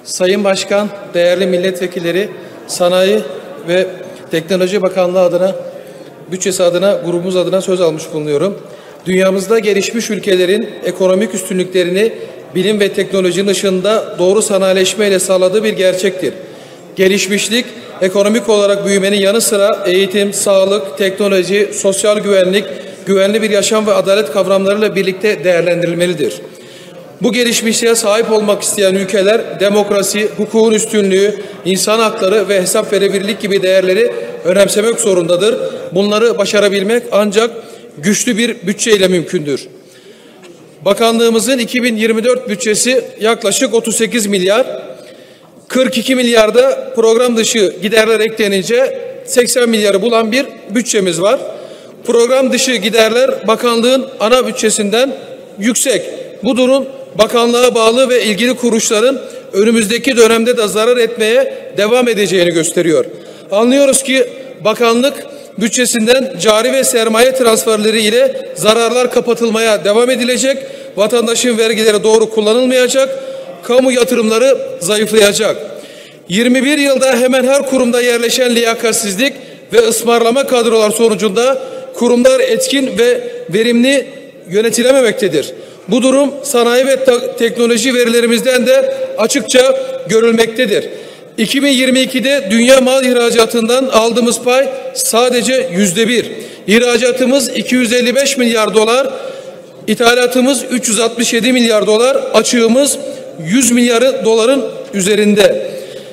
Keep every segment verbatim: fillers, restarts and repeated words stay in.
Sayın Başkan, değerli milletvekilleri, Sanayi ve Teknoloji Bakanlığı adına, bütçesi adına, grubumuz adına söz almış bulunuyorum. Dünyamızda gelişmiş ülkelerin ekonomik üstünlüklerini bilim ve teknolojinin ışığında doğru sanayileşmeyle sağladığı bir gerçektir. Gelişmişlik, ekonomik olarak büyümenin yanı sıra eğitim, sağlık, teknoloji, sosyal güvenlik, güvenli bir yaşam ve adalet kavramlarıyla birlikte değerlendirilmelidir. Bu gelişmişliğe sahip olmak isteyen ülkeler demokrasi, hukukun üstünlüğü, insan hakları ve hesap verebilirlik gibi değerleri önemsemek zorundadır. Bunları başarabilmek ancak güçlü bir bütçeyle mümkündür. Bakanlığımızın iki bin yirmi dört bütçesi yaklaşık otuz sekiz milyar, kırk iki milyarda program dışı giderler eklenince seksen milyarı bulan bir bütçemiz var. Program dışı giderler bakanlığın ana bütçesinden yüksek. Bu durum bakanlığa bağlı ve ilgili kuruluşların önümüzdeki dönemde de zarar etmeye devam edeceğini gösteriyor. Anlıyoruz ki bakanlık bütçesinden cari ve sermaye transferleri ile zararlar kapatılmaya devam edilecek, vatandaşın vergileri doğru kullanılmayacak, kamu yatırımları zayıflayacak. yirmi bir yılda hemen her kurumda yerleşen liyakatsizlik ve ısmarlama kadrolar sonucunda kurumlar etkin ve verimli yönetilememektedir. Bu durum sanayi ve teknoloji verilerimizden de açıkça görülmektedir. iki bin yirmi ikide dünya mal ihracatından aldığımız pay sadece yüzde bir. İhracatımız iki yüz elli beş milyar dolar, ithalatımız üç yüz altmış yedi milyar dolar, açığımız yüz milyar doların üzerinde.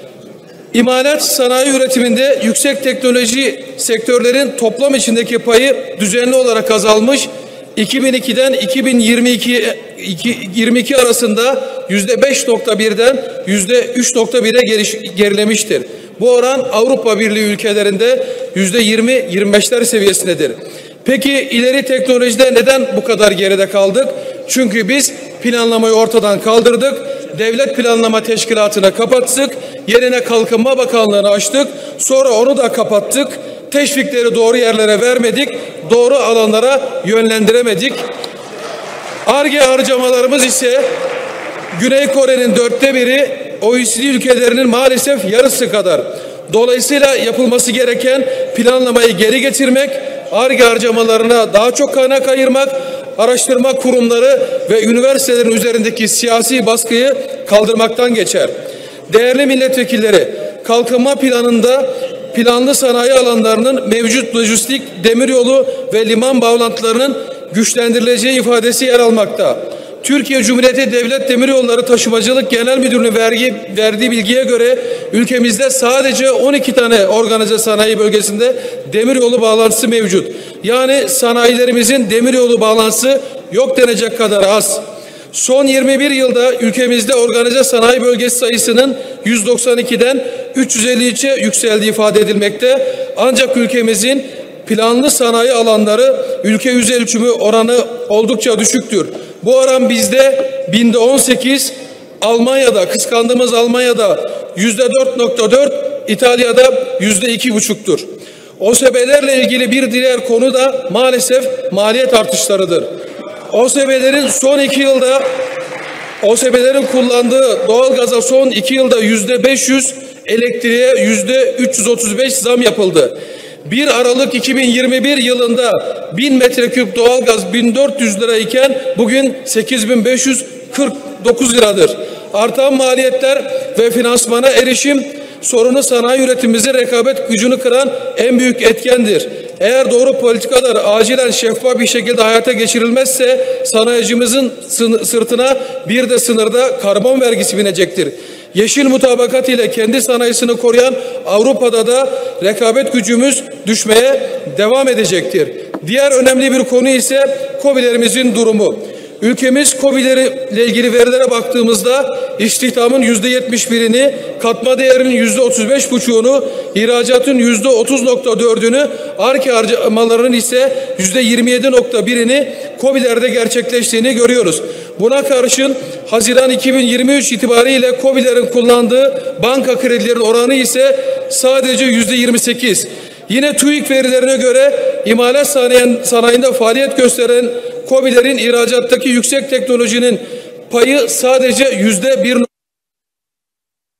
İmalat sanayi üretiminde yüksek teknoloji sektörlerin toplam içindeki payı düzenli olarak azalmış. iki bin ikiden iki bin yirmi iki, yirmi iki arasında yüzde beş nokta birden yüzde üç nokta bire gerilemiştir. Bu oran Avrupa Birliği ülkelerinde yüzde yirmi yirmi beşler seviyesindedir. Peki ileri teknolojide neden bu kadar geride kaldık? Çünkü biz planlamayı ortadan kaldırdık. Devlet Planlama Teşkilatı'na kapattık. Yerine Kalkınma Bakanlığı'nı açtık. Sonra onu da kapattık. Teşvikleri doğru yerlere vermedik. Doğru alanlara yönlendiremedik. Ar-Ge harcamalarımız ise Güney Kore'nin dörtte biri, O E C D ülkelerinin maalesef yarısı kadar. Dolayısıyla yapılması gereken planlamayı geri getirmek, Ar-Ge harcamalarına daha çok kaynak ayırmak, araştırma kurumları ve üniversitelerin üzerindeki siyasi baskıyı kaldırmaktan geçer. Değerli milletvekilleri, kalkınma planında planlı sanayi alanlarının mevcut lojistik, demiryolu ve liman bağlantılarının güçlendirileceği ifadesi yer almakta. Türkiye Cumhuriyeti Devlet Demiryolları Taşımacılık Genel Müdürlüğü vergi, verdiği bilgiye göre ülkemizde sadece on iki tane organize sanayi bölgesinde demiryolu bağlantısı mevcut. Yani sanayilerimizin demiryolu bağlantısı yok denecek kadar az. Son yirmi bir yılda ülkemizde organize sanayi bölgesi sayısının yüz doksan ikiden üç yüz elli üçe yükseldiği ifade edilmekte. Ancak ülkemizin planlı sanayi alanları ülke yüz ölçümü oranı oldukça düşüktür. Bu oran bizde binde on sekiz, Almanya'da, kıskandığımız Almanya'da yüzde dört nokta dört, İtalya'da yüzde iki buçuktur. O S B'lerle ilgili bir diğer konu da maalesef maliyet artışlarıdır. O S B'lerin son iki yılda O S B'lerin kullandığı doğalgaza son iki yılda yüzde beş yüz, elektriğe yüzde üç yüz otuz beş zam yapıldı. bir Aralık iki bin yirmi bir yılında bin metreküp doğalgaz bin dört yüz lirayken bugün sekiz bin beş yüz kırk dokuz liradır. Artan maliyetler ve finansmana erişim sorunu sanayi üretimimizin rekabet gücünü kıran en büyük etkendir. Eğer doğru politikalar acilen şeffaf bir şekilde hayata geçirilmezse sanayicimizin sırtına bir de sınırda karbon vergisi binecektir. Yeşil mutabakat ile kendi sanayisini koruyan Avrupa'da da rekabet gücümüz düşmeye devam edecektir. Diğer önemli bir konu ise KOBİ'lerimizin durumu. Ülkemiz KOBİ'leriyle ilgili verilere baktığımızda istihdamın yüzde yetmiş birini, katma değerinin yüzde otuz beş buçuğunu, ihracatın yüzde otuz nokta dördünü, Ar-Ge harcamalarının ise yüzde yirmi yedi nokta birini KOBİ'lerde gerçekleştiğini görüyoruz. Buna karşın Haziran iki bin yirmi üç itibariyle KOBİ'lerin kullandığı banka kredilerin oranı ise sadece yüzde yirmi sekiz. Yine TÜİK verilerine göre imalat sanayinde faaliyet gösteren KOBİ'lerin ihracattaki yüksek teknolojinin payı sadece yüzde bir.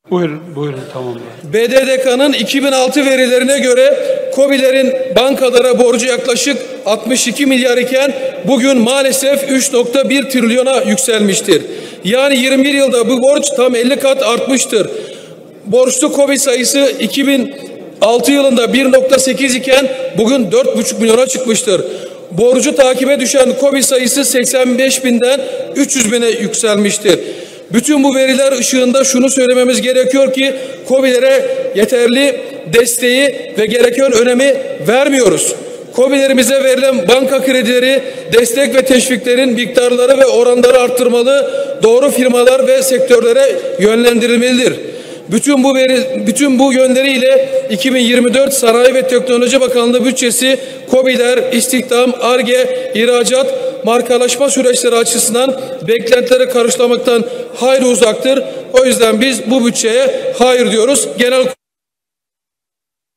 Buyurun, buyurun, tamam. B D D K'nın iki bin altı verilerine göre KOBİ'lerin bankalara borcu yaklaşık altmış iki milyar iken bugün maalesef üç nokta bir trilyona yükselmiştir. Yani yirmi bir yılda bu borç tam elli kat artmıştır. Borçlu KOBİ sayısı iki bin altı yılında bir nokta sekiz iken bugün dört buçuk milyona çıkmıştır. Borcu takibe düşen KOBİ sayısı seksen beş binden üç yüz bine yükselmiştir. Bütün bu veriler ışığında şunu söylememiz gerekiyor ki KOBİ'lere yeterli desteği ve gereken önemi vermiyoruz. KOBİ'lerimize verilen banka kredileri, destek ve teşviklerin miktarları ve oranları arttırmalı, doğru firmalar ve sektörlere yönlendirilmelidir. Bütün bu veri, bütün bu yönleriyle iki bin yirmi dört Sanayi ve Teknoloji Bakanlığı bütçesi KOBİ'ler, istihdam, Ar-Ge, ihracat, markalaşma süreçleri açısından beklentileri karşılamaktan hayli uzaktır. O yüzden biz bu bütçeye hayır diyoruz. Genel